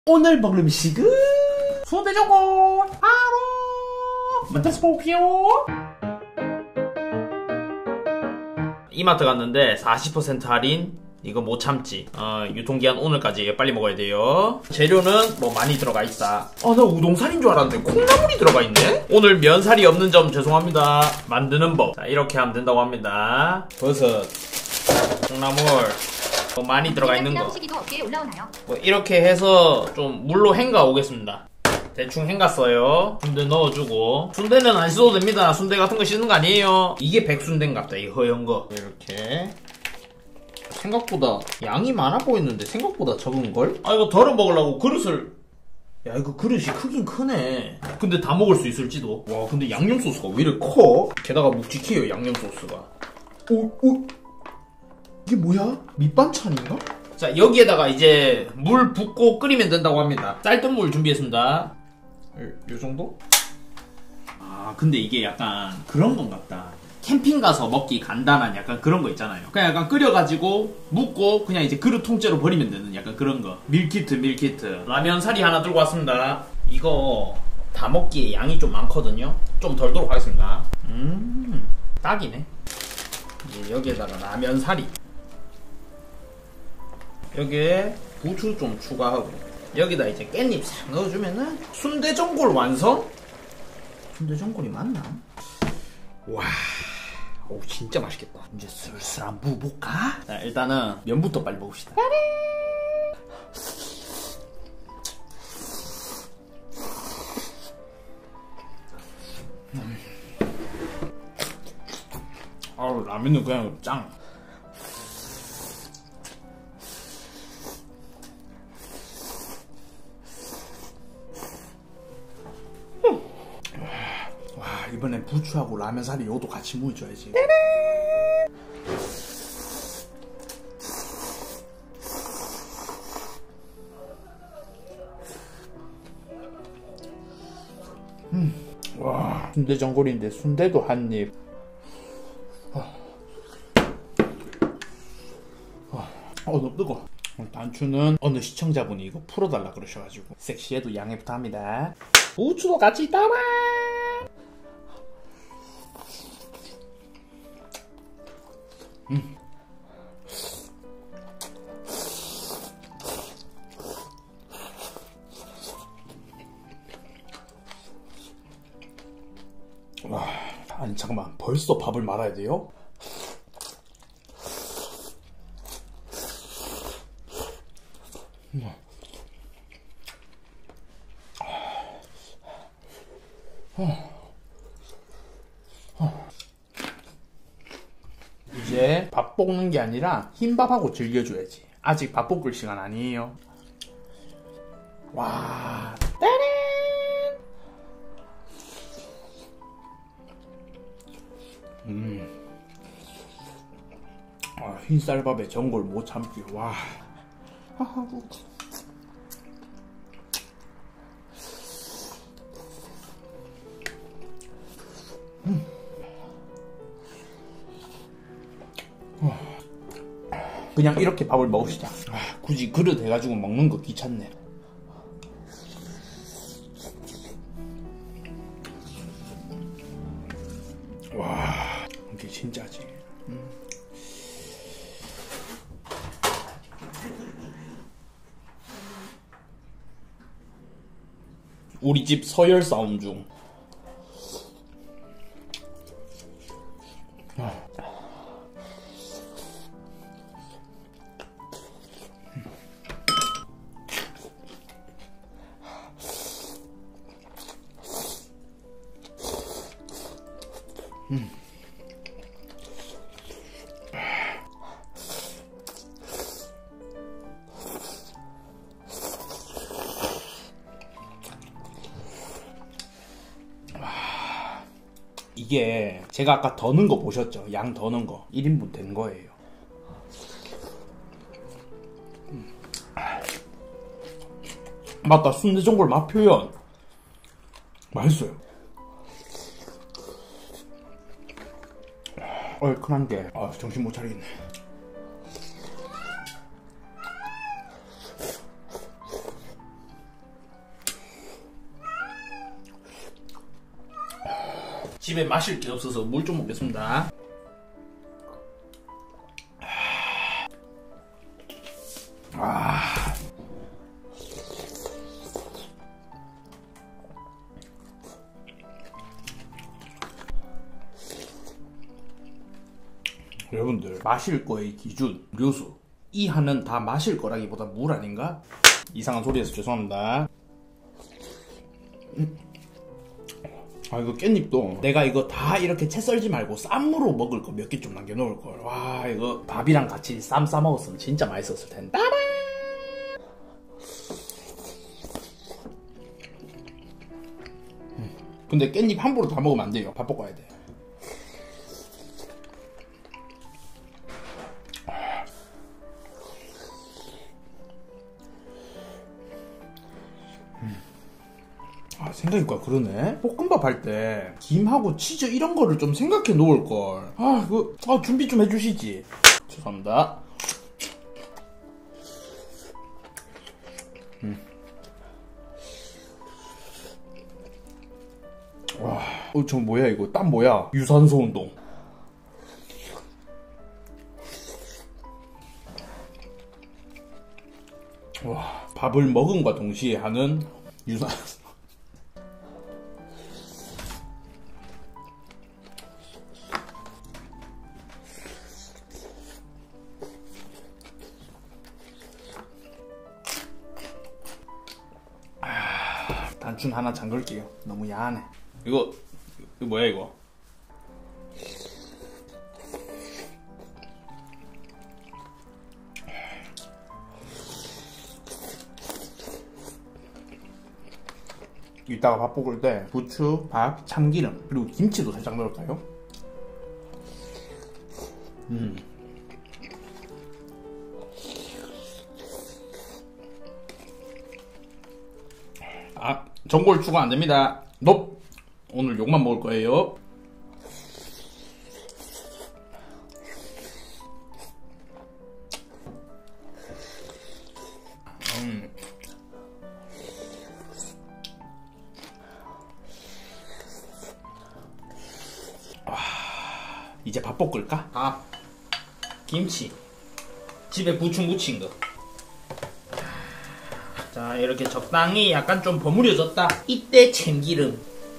오늘 먹을 음식은 순대전골 바로 만들어서 볼게요. 이마트 갔는데 40% 할인. 이거 못 참지. 유통기한 오늘까지 빨리 먹어야 돼요. 재료는 뭐 많이 들어가 있다. 나 우동살인 줄 알았는데 콩나물이 들어가 있네? 오늘 면살이 없는 점 죄송합니다. 만드는 법. 자, 이렇게 하면 된다고 합니다. 버섯, 콩나물, 뭐 많이 들어가 있는 거. 뭐 이렇게 해서 좀 물로 헹가 오겠습니다. 대충 헹갔어요. 순대 넣어주고. 순대는 안 씻어도 됩니다. 순대 같은 거 씻는 거 아니에요. 이게 백순대인갑다. 이 허연 거. 이렇게. 생각보다 양이 많아 보이는데 생각보다 적은걸? 이거 덜어 먹으려고 그릇을. 야, 이거 그릇이 크긴 크네. 근데 다 먹을 수 있을지도. 와, 근데 양념 소스가 왜 이렇게 커? 게다가 묵직해요, 양념 소스가. 오. 이게 뭐야? 밑반찬인가? 자, 여기에다가 이제 물 붓고 끓이면 된다고 합니다. 쌀뜨물 준비했습니다. 요 정도? 근데 이게 약간 그런 건 같다. 캠핑 가서 먹기 간단한 약간 그런 거 있잖아요. 그냥 약간 끓여가지고 묻고 그냥 이제 그릇 통째로 버리면 되는 약간 그런 거. 밀키트. 라면 사리 하나 들고 왔습니다. 이거 다 먹기에 양이 좀 많거든요. 좀 덜도록 하겠습니다. 딱이네. 이제 여기에다가 라면 사리. 여기에 부추 좀 추가하고 여기다 이제 깻잎 싹 넣어주면은 순대전골 완성? 순대전골이 맞나? 와, 오 진짜 맛있겠다. 이제 슬슬 한번 부어볼까? 자, 일단은 면부터 빨리 먹읍시다. 라면은 그냥 짱. 이번엔 부추하고 라면사리 요도 같이 무어줘야지. 와, 순대전골인데 순대도 한입. 너무 뜨거워. 단추는 어느 시청자분이 이거 풀어달라 그러셔가지고 섹시해도 양해 부탁합니다. 부추도 같이 따라. 와, 아니 잠깐만, 벌써 밥을 말아야 돼요? 이제 밥 볶는 게 아니라 흰밥하고 즐겨줘야지. 아직 밥 볶을 시간 아니에요. 와, 따란! 흰쌀밥에 전골 못 참기. 와. 그냥 이렇게 밥을 먹읍시다. 굳이 그릇 해가지고 먹는 거 귀찮네. 와, 이게 진짜지. 우리 집 서열 싸움 중. 이게 제가 아까 더 넣은 거 보셨죠? 양 더 넣은 거 1인분 된 거예요. 맞다, 순대전골 맛 표현 맛있어요. 얼큰한 게 정신 못 차리겠네. 집에 마실 게 없어서 물 좀 먹겠습니다. 여러분들, 마실 거의 기준 음료수, 이 한은 다 마실 거라기보다 물 아닌가? 이상한 소리해서 죄송합니다. 이거 깻잎도 내가 이거 다 이렇게 채 썰지 말고 쌈으로 먹을 거 몇 개 좀 남겨놓을걸. 와, 이거 밥이랑 같이 쌈 싸먹었으면 진짜 맛있었을 텐데. 근데 깻잎 함부로 다 먹으면 안 돼요. 밥 볶아야 돼. 생각해보니까 그러네. 볶음밥 할 때 김하고 치즈 이런 거를 좀 생각해 놓을걸. 준비 좀 해주시지. 죄송합니다. 와, 저 뭐야 이거? 땀 뭐야? 유산소 운동. 와, 밥을 먹음과 동시에 하는 유산소. 단춘 하나 잠글게요. 너무 야하네. 이거 뭐야 이거? 이따가 밥 볶을 때 부추, 밥, 참기름 그리고 김치도 살짝 넣을까요? 전골 추가 안됩니다. 오늘 욕만 먹을 거예요. 이제 밥 볶을까? 밥, 김치, 집에 부추 무친 거. 자, 이렇게 적당히 약간 좀 버무려졌다. 이때 참기름.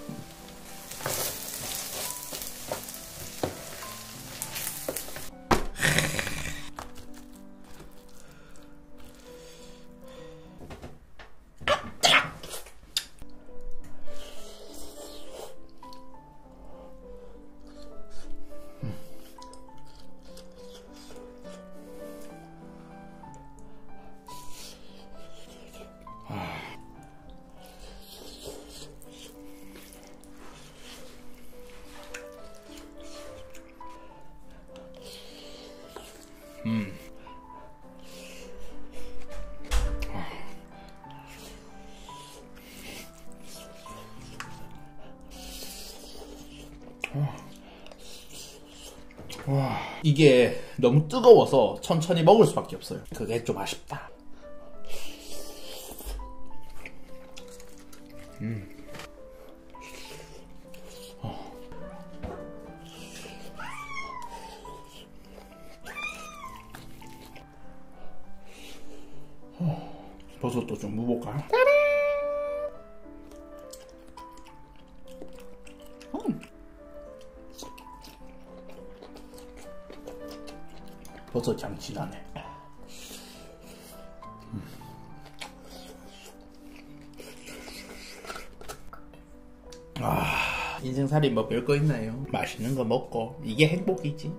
와, 이게 너무 뜨거워서 천천히 먹을 수밖에 없어요. 그게 좀 아쉽다. 버섯도 좀 무볼까요? 버섯 참 진하네. 인생살이 뭐 별거 있나요? 맛있는 거 먹고 이게 행복이지.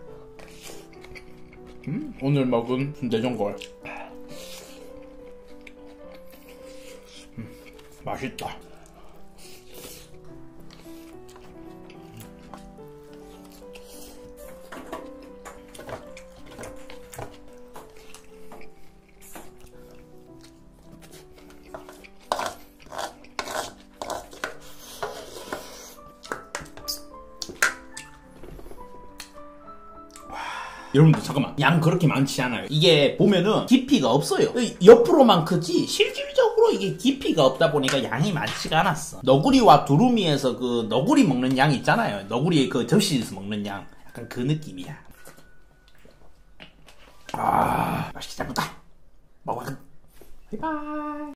오늘 먹은 순대전골 맛있다. 여러분들 잠깐만, 양 그렇게 많지 않아요. 이게 보면은 깊이가 없어요. 옆으로만 크지 실질적으로 서로 이게 깊이가 없다 보니까 양이 많지가 않았어. 너구리와 두루미에서 그 너구리 먹는 양 있잖아요. 너구리 그 접시에서 먹는 양. 약간 그 느낌이야. 아, 맛있게 잘 먹다. 먹어. 바이바이.